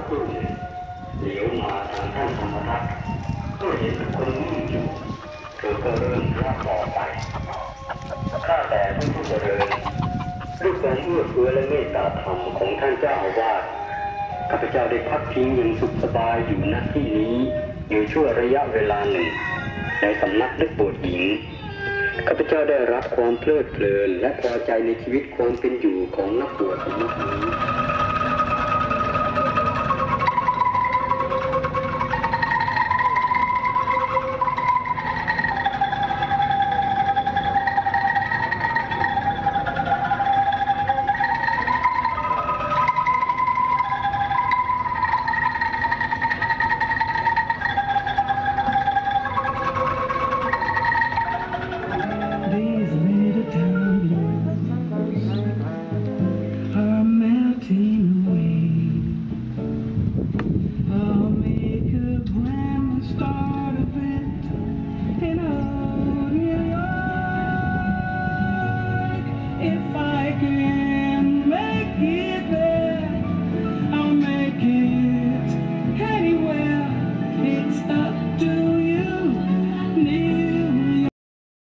ครู่เหลียวมาทางท่านธรรมทัตก็เห็นทุกคนนิ่งอยู่เธอก็เริ่มเล่าต่อไปข้าแต่ท่านผู้เจริญด้วยความเอื้อเฟื้อและเมตตาธรรมของท่านเจ้าอาวาสข้าพเจ้าได้พักพิงอย่างสุขสบายอยู่ณที่นี้อยู่ชั่วระยะเวลาหนึ่งในสำนักนักบวชหญิงข้าพเจ้าได้รับความเพลิดเพลินและพอใจในชีวิตความเป็นอยู่ของนักบวชสำนักนี้ These little tumblers are melting away. I'll make a brand new start.